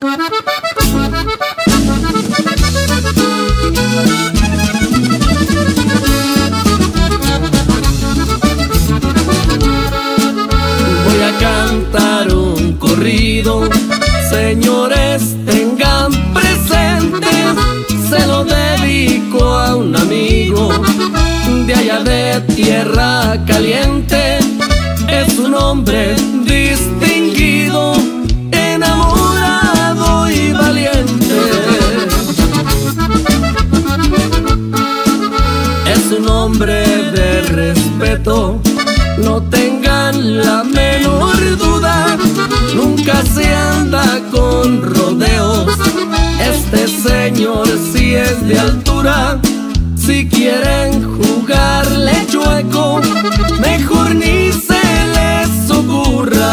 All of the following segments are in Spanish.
Voy a cantar un corrido, señores, tengan presentes. Se lo dedico a un amigo de allá de Tierra Caliente. Es un hombre distinguido, enamorado y valiente. Es un hombre de respeto, no tengan la menor duda. Nunca se anda con rodeos. Este señor sí es de altura. Si quieren jugarle chueco, mejor ni se les ocurra.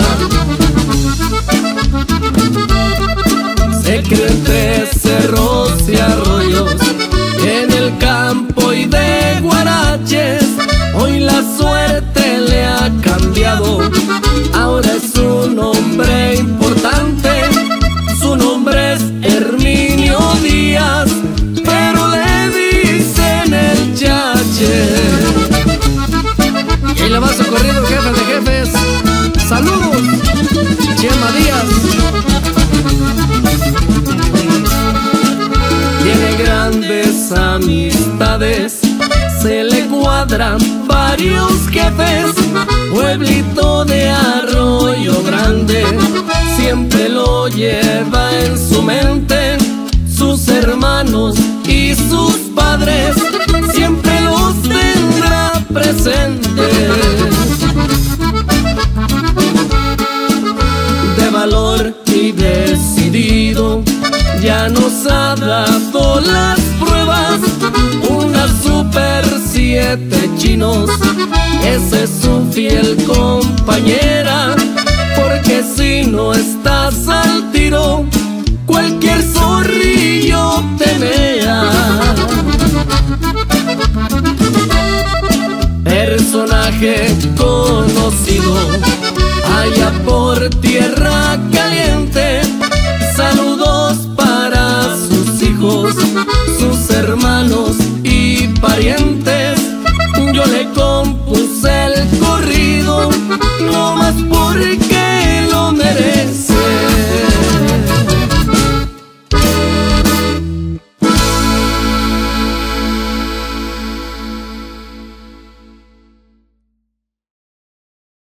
Se cree entre cerros y arroyos, en el campo y de guaraches. Hoy la suerte le ha cambiado, ahora es un hombre importante. Su nombre es Herminio Díaz, pero le dicen el Chache. Y le va socorriendo, jefe de jefes. ¡Saludos! Chema Díaz. Tiene grandes amistades, se le cuadran varios jefes. Pueblito de Arroyo Grande siempre lo lleva en su mente. Sus hermanos y sus padres siempre los tendrá presentes. De valor y decidido, ya nos ha dado las pruebas. Una Super 7 chinos, esa es su fiel compañera. Porque si no estás al tiro, cualquier zorrillo te mea. Personaje conocido allá por Tierra Caliente. Saludos para sus hijos, sus hermanos y parientes. Yo le compuse el corrido, no más porque